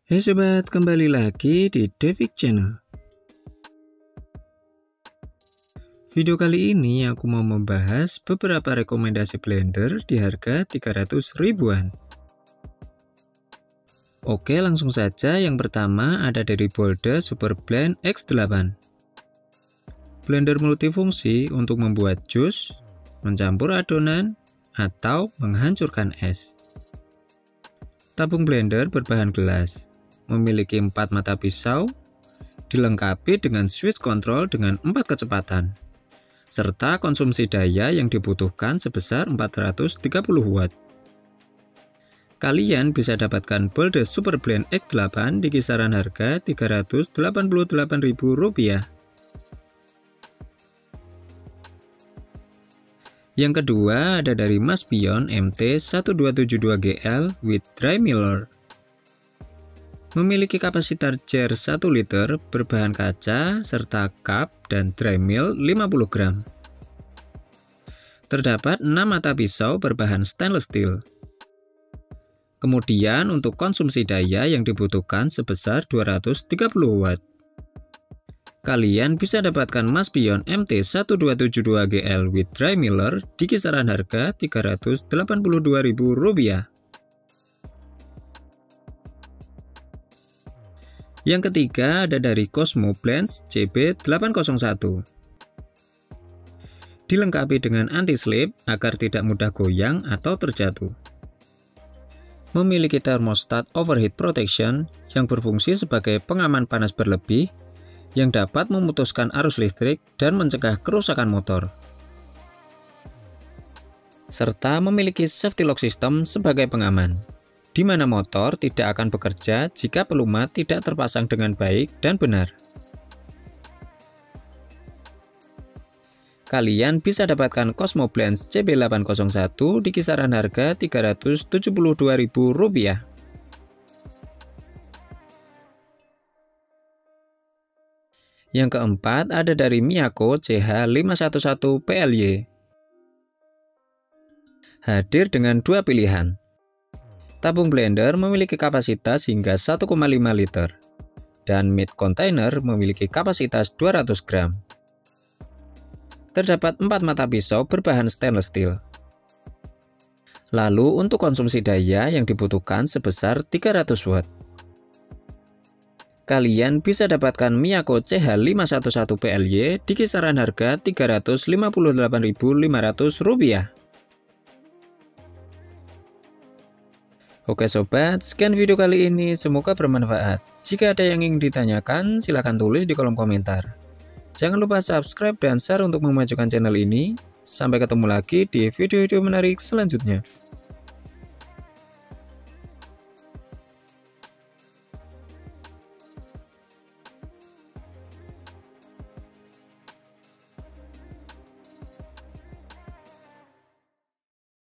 Hai sobat, kembali lagi di Devik Channel. Video kali ini aku mau membahas beberapa rekomendasi blender di harga 300 ribuan. Oke, langsung saja. Yang pertama ada dari Bolde Superblend X8. Blender multifungsi untuk membuat jus, mencampur adonan, atau menghancurkan es. Tabung blender berbahan gelas, memiliki 4 mata pisau, dilengkapi dengan switch control dengan 4 kecepatan, serta konsumsi daya yang dibutuhkan sebesar 430 watt. Kalian bisa dapatkan Bolde Superblend X8 di kisaran harga Rp388.000. Yang kedua ada dari Maspion MT1272GL with Dry Miller. Memiliki kapasitor jar 1 liter berbahan kaca serta cup dan dry mill 50 gram. Terdapat 6 mata pisau berbahan stainless steel. Kemudian untuk konsumsi daya yang dibutuhkan sebesar 230 watt. Kalian bisa dapatkan Maspion MT1272GL with Dry Miller di kisaran harga Rp382.000. Yang ketiga ada dari Cosmo Blends CB801. Dilengkapi dengan anti-slip agar tidak mudah goyang atau terjatuh. Memiliki termostat overheat protection yang berfungsi sebagai pengaman panas berlebih yang dapat memutuskan arus listrik dan mencegah kerusakan motor. Serta memiliki safety lock system sebagai pengaman, di mana motor tidak akan bekerja jika pelumat tidak terpasang dengan baik dan benar. Kalian bisa dapatkan Cosmo Blends CB801 di kisaran harga Rp372.000. Yang keempat ada dari Miyako CH511PLY. Hadir dengan 2 pilihan. Tabung blender memiliki kapasitas hingga 1,5 liter dan mid container memiliki kapasitas 200 gram. Terdapat 4 mata pisau berbahan stainless steel. Lalu untuk konsumsi daya yang dibutuhkan sebesar 300 watt. Kalian bisa dapatkan Miyako CH511PLY di kisaran harga Rp358.500. Oke sobat, sekian video kali ini, semoga bermanfaat. Jika ada yang ingin ditanyakan, silahkan tulis di kolom komentar. Jangan lupa subscribe dan share untuk memajukan channel ini. Sampai ketemu lagi di video-video menarik selanjutnya.